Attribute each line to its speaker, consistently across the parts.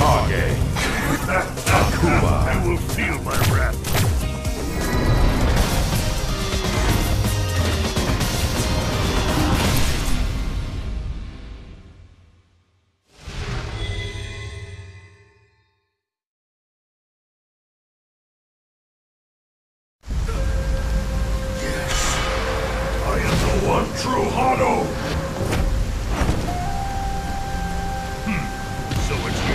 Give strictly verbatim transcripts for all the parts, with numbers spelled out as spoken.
Speaker 1: Kage. Akuma.
Speaker 2: I will feel my wrath. I am the one true Hado! Hmm, so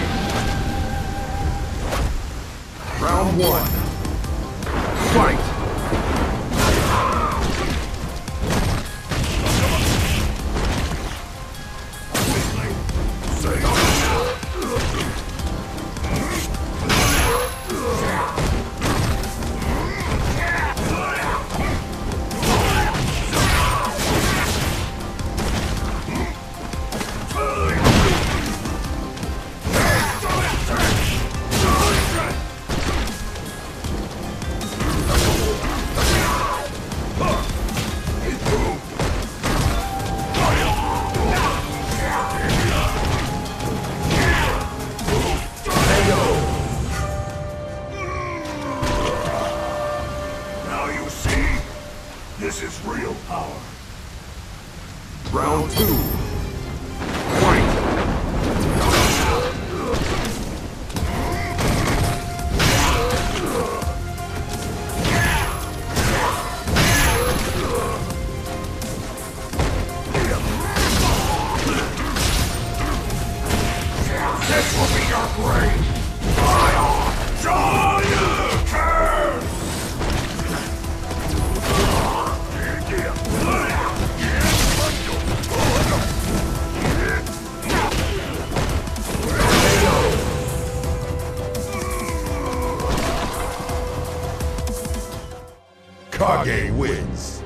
Speaker 2: it's you.
Speaker 1: Round one. Fight!
Speaker 2: This is real power.
Speaker 1: Round two. Fight!
Speaker 2: This will be your grave! Fire! Giant curse!
Speaker 1: Kage wins.